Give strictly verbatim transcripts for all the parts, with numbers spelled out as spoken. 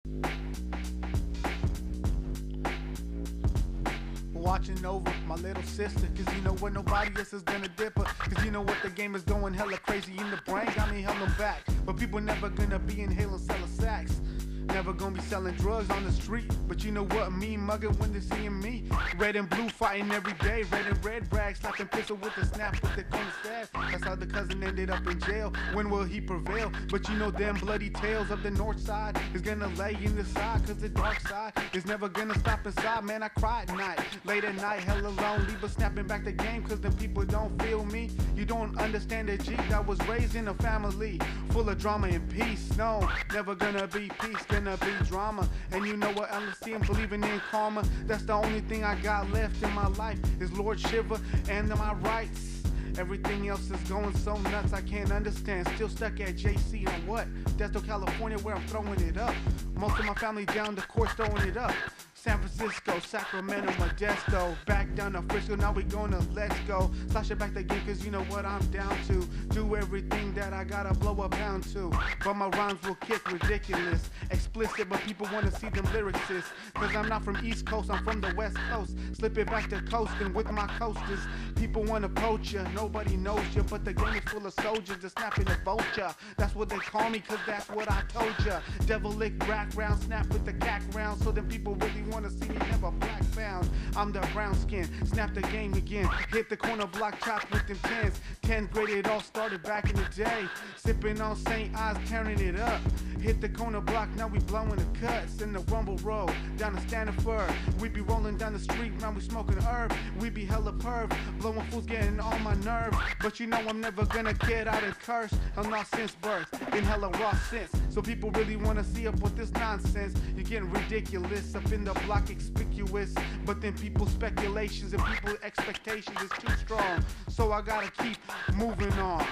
Watching over my little sister, cause you know what, nobody else is gonna dip her. Cause you know what, the game is going hella crazy in the brain, got me held them back. But people never gonna be inhaling selling sacks. Never gonna be selling drugs on the street. But you know what, me mugging when they seeing me. Red and blue fighting every day. Red and red rag, slapping pistol with the snap with the corner staff. That's how the cousin ended up in jail. When will he prevail? But you know them bloody tales of the north side is gonna lay in the side. Cause the dark side is never gonna stop inside. Man, I cry at night, late at night, hella lonely. But snapping back the game cause the people don't feel me. You don't understand the G that was raised in a family full of drama and peace. No, never gonna be peace, gonna be drama. And you know what, I'm seeing, believing in karma. That's the only thing I got left in my life is Lord Shiva and my rights. Everything else is going so nuts I can't understand. Still stuck at J C and what? Desto, California, where I'm throwing it up. Most of my family down the course throwing it up. San Francisco, Sacramento, Modesto, back down to Frisco, now we gonna let's go. Slash it back the game cause you know what I'm down to. Do everything that I gotta blow a pound to. But my rhymes will kick ridiculous. Explicit, but people wanna see them lyricists. Cause I'm not from East Coast, I'm from the West Coast. Slip it back to coasting with my coasters. People wanna poach ya, nobody knows ya. But the game is full of soldiers, just snapping the vulture. That's what they call me cause that's what I told ya. Devilic background, snap with the cack round. So then people really wanna see me never black found. I'm the brown skin, snap the game again. Hit the corner block, chop with them tens. tenth grade, it all started back in the day. Sipping on Saint Ives, tearing it up. Hit the corner block, now we blowing the cuts. In the rumble road, down the Stanford. We be rolling down the street, now we smoking herb. We be hella perv, blowing fools getting on my nerves. But you know I'm never gonna get out and curse. I'm not since birth, been hella raw since. So people really wanna see up with this nonsense. You're getting ridiculous up in the block, conspicuous. But then people's speculations and people's expectations is too strong. So I gotta keep moving on.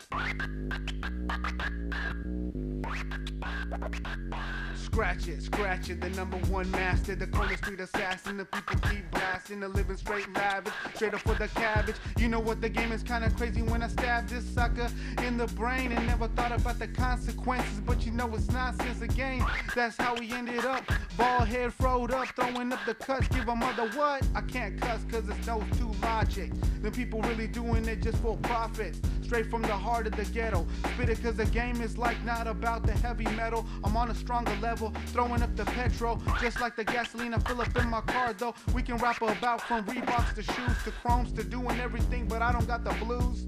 Scratch it, scratch it, the number one master, the corner street assassin. The people keep blasting, the living straight lavish, straight up for the cabbage. You know what, the game is kinda crazy when I stab this sucker in the brain and never thought about the consequences. But you know it's nonsense again, that's how we ended up. Bald head froed up, throwing up the cuts, give a mother what? I can't cuss cause it's no two logic. The people really doing it just for profit. Straight from the heart of the ghetto. Spit it cause the game is like not about the heavy metal. I'm on a stronger level, throwing up the petrol. Just like the gasoline I fill up in my car though. We can rap about from Reeboks to shoes to chromes to doing everything, but I don't got the blues.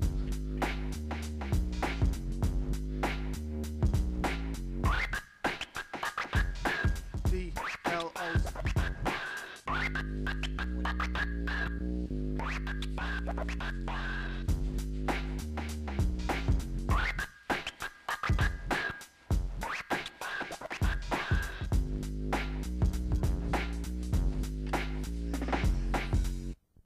D L O